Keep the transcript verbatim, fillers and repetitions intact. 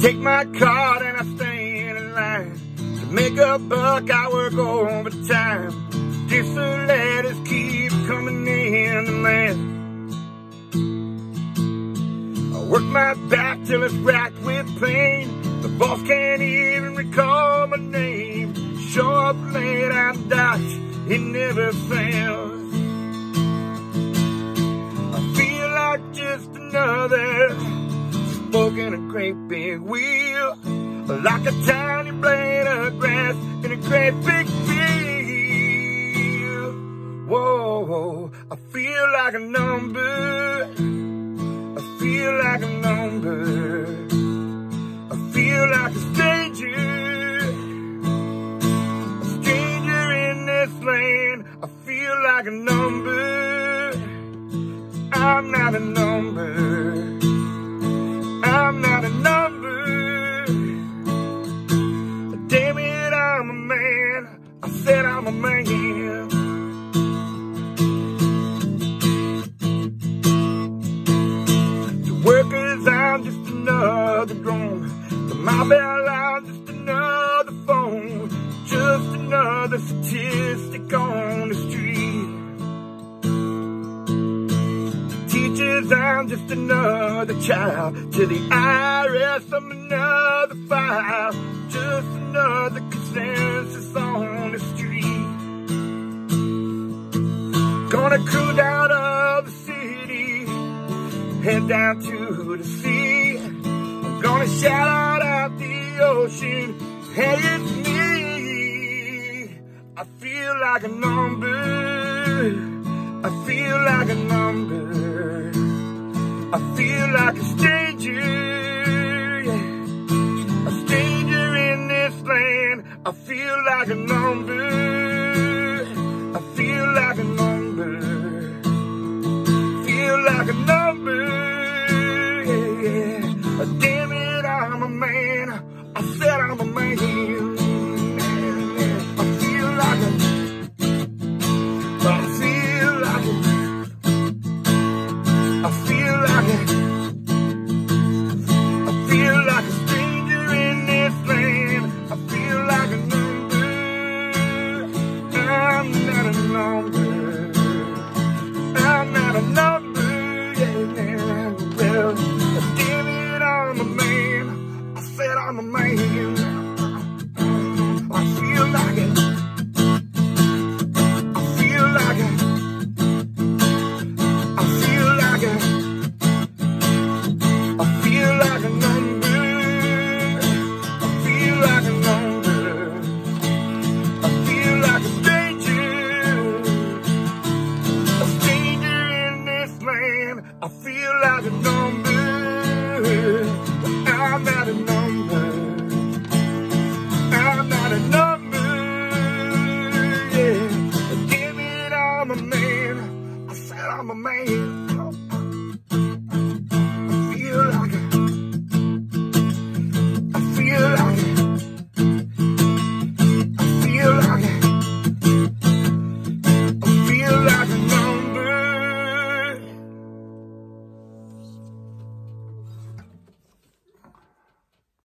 take my card and I stand in line. To make a buck, I work overtime. Just the letters keep coming in the mail. I work my back till it's racked with pain. The boss can't even recall my name. Show up late, I'm Dutch, it never fails. I feel like just another spoke in a great big wheel, like a tiny blade of grass in a great big field. Whoa, I feel like a number. I feel like a number. I feel like a stranger. A stranger in this land. I feel like a number. I'm not a number. I'm not a number. Damn it, I'm a man. I said I'm a man. To workers, I'm just another drone. To my bell, I'm just another phone. Just another statistic on the street. I'm just another child. To the I R S, I'm another file. Just another consensus on the street. Gonna cruise out of the city, head down to the sea. I'm gonna shout out the ocean, hey, it's me. I feel like a number. I feel like a number. I feel like a stranger, yeah. A stranger in this land. I feel like a number. I feel like a number. Feel like a number, yeah, yeah. Damn it, I'm a man. I said I'm a man. I feel like a, I feel like a, I feel like it. I feel like a stranger in this land. I feel like a number. I'm not a number. I'm not a number, yeah. Well, damn it, I'm a man. I said I'm a man.